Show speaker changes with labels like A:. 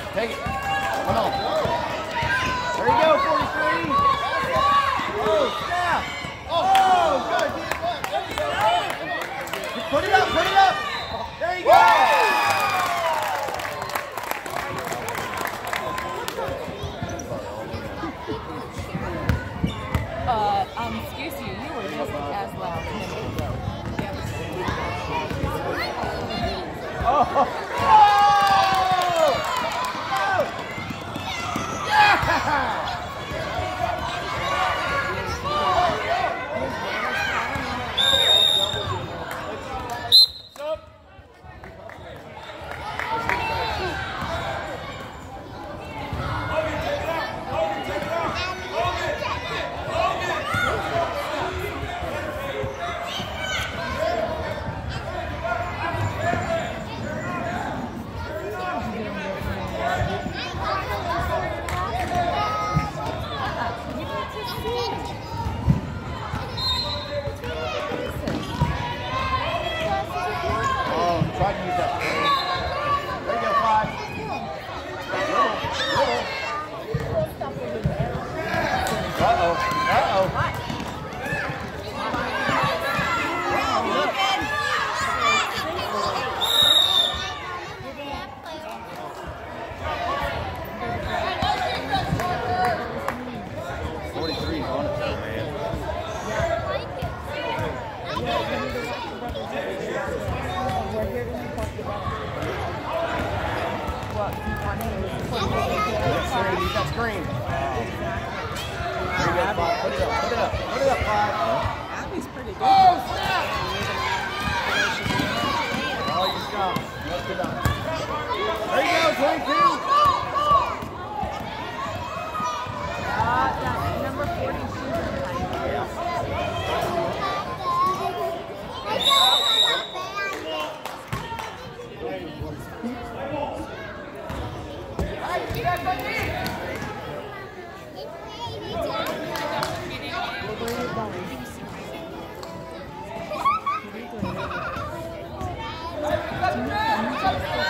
A: Take it. Come on. There you go, 43. Oh, snap. Oh, good. Put it up, put it up. There you go.
B: Excuse you, you were just as loud.
A: Oh! Yeah! Try to use that. There you go, 5. Uh-oh. Uh-oh. That's green. Put it up, put it up, put it up, 5.
B: Avis pretty good.
A: Oh, snap! Oh, you scum. Messed it up. There you go, 22.
B: That's number 42.
C: Let's go.